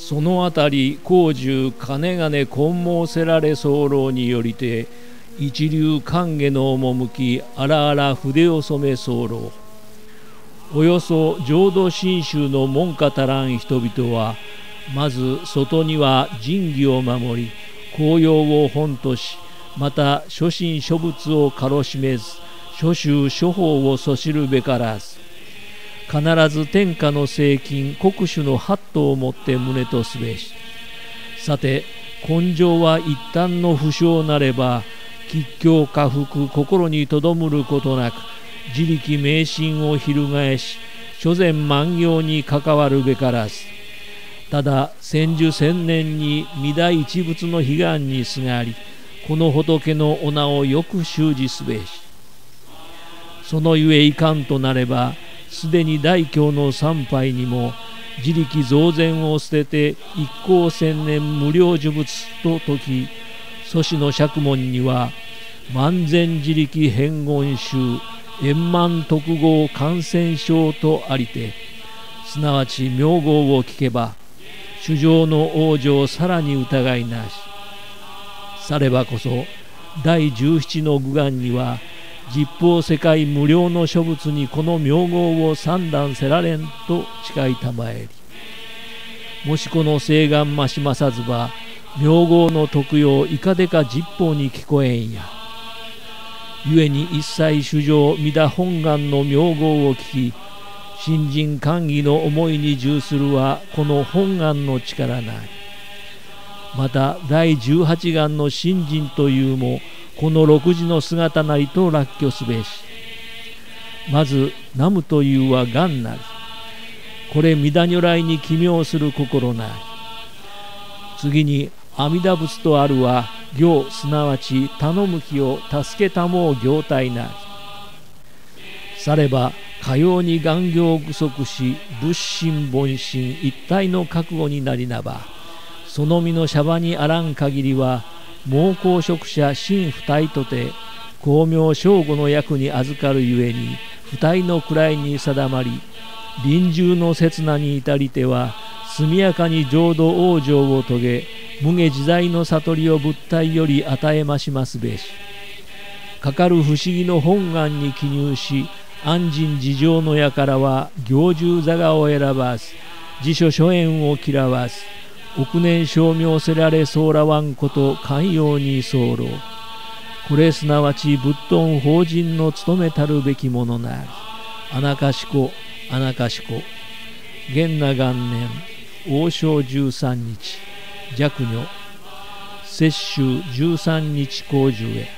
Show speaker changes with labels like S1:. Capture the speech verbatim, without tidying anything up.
S1: そのあたり高中金々金申せられ候によりて一流官下の趣荒々筆を染め候。およそ浄土真宗の門下足らん人々はまず外には仁義を守り公用を本とし、また諸神諸仏を軽しめず諸宗諸法をそしるべからず、必ず天下の聖金国主の法度をもって旨とすべし。さて根性は一旦の不祥なれば吉凶禍福心にとどむることなく自力迷信を翻し諸善万行に関わるべからず。ただ千寿千年に御大一仏の悲願にすがりこの仏のお名をよく習字すべし。そのゆえいかんとなればすでに大教の参拝にも自力増善を捨てて一向千年無量呪物と説き、祖師の釈門には万全自力変言集円満特号感染症とありて、すなわち名号を聞けば主上の往生さらに疑いなし。さればこそ第十七の愚願には十方世界無料の諸仏にこの名号を三段せられんと誓いたまえり。もしこの誓願ましまさずば名号の特用いかでか十方に聞こえんや。ゆえに一切主上皆本願の名号を聞き信心歓喜の思いに従するはこの本願の力なり。また第十八願の信心というもこの六時の姿なりと落挙すべし。まず南無というは願なり。これ弥陀如来に奇妙する心なり。次に阿弥陀仏とあるは行すなわち頼むきを助けたもう行体なり。さればかように願行具足し仏心凡心一体の覚悟になりなば、その身のシャバにあらん限りは猛公職者心不体とて光明正吾の役に預かるゆえに不体の位に定まり、臨終の刹那に至りては速やかに浄土往生を遂げ無下自在の悟りを物体より与えましますべし。かかる不思議の本願に記入し安心自情の輩は行住座がを選ばず辞書諸縁を嫌わず億年称名せられそうらわんこと寛容に候。これすなわち仏頓法人の務めたるべきものなり。あなかしこあなかしこ。元那元年王正十三日若女摂取十三日光寿へ。